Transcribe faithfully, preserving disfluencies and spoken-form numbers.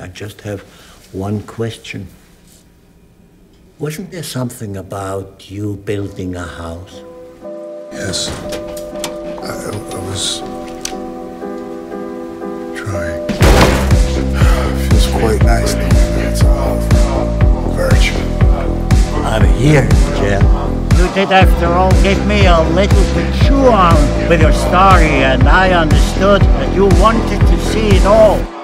I just have one question. Wasn't there something about you building a house? Yes. I, I was trying. It feels quite nice knowing that it's all Verge. I'm here, Jeff. You did, after all, give me a little bit chew on with your story, and I understood that you wanted to see it all.